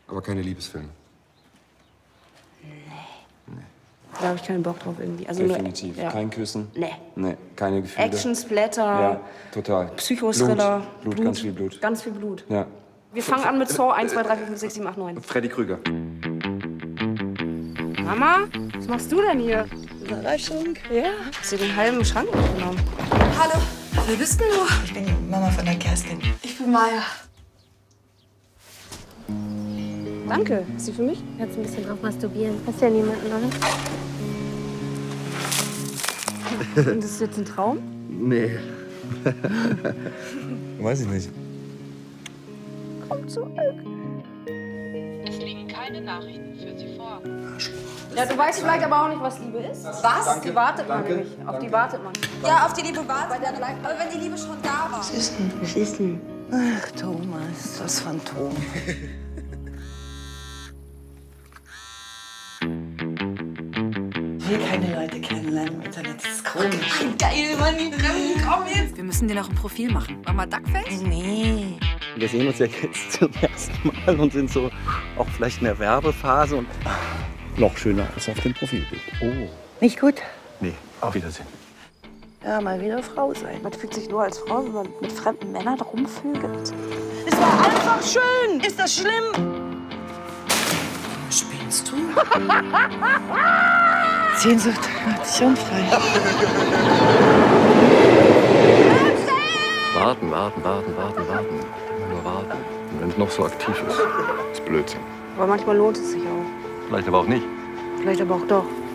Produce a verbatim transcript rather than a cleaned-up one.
Aber keine Liebesfilme. Da habe ich keinen Bock drauf irgendwie. Also Definitiv. Nur, ja. Kein Küssen. Nee. Nee, keine Gefühle. Action, Splatter. Ja, total. Psychothriller. Blut, Blut, Blut, ganz viel Blut. Ganz viel Blut. Ja. Wir fangen an mit Saw eins, zwei, drei, vier, fünf, sechs, sieben, acht, neun. Freddy Krüger. Mama, was machst du denn hier? Überraschung. Ja? Hast du den halben Schrank mitgenommen? Hallo. Wer bist denn du? Ich bin die Mama von der Kerstin. Ich bin Maya. Danke. Ist sie für mich? Kannst ein bisschen drauf masturbieren. Hast ja niemanden, oder? Und das ist jetzt ein Traum? Nee. Weiß ich nicht. Komm zurück. Es liegen keine Nachrichten für Sie vor. Ja, du weißt vielleicht aber auch nicht, was Liebe ist. Was? Auf die wartet man Danke. nämlich. Auf Danke. die wartet man. Ja, auf die Liebe warten. Aber wenn die Liebe schon da war. Was ist denn? Was ist denn? Ach, Thomas, das Phantom. Ich will keine Leute kennenlernen im Internet. Das ist komisch. Geil, Mann, die Treffen, komm jetzt. Wir müssen dir noch ein Profil machen. Mama Duckface? Nee. Wir sehen uns ja jetzt zum ersten Mal und sind so auch vielleicht in der Werbephase. Und noch schöner als auf dem Profilbild. Oh. Nicht gut? Nee, auf Wiedersehen. Ja, mal wieder Frau sein. Man fühlt sich nur als Frau, wenn man mit fremden Männern rumvögelt. Es war einfach schön. Ist das schlimm? Spinnst du? Sehnsucht macht sich unfrei. Warten, warten, warten, warten, warten. Immer nur warten. Und wenn es noch so aktiv ist, ist Blödsinn. Aber manchmal lohnt es sich auch. Vielleicht aber auch nicht. Vielleicht aber auch doch.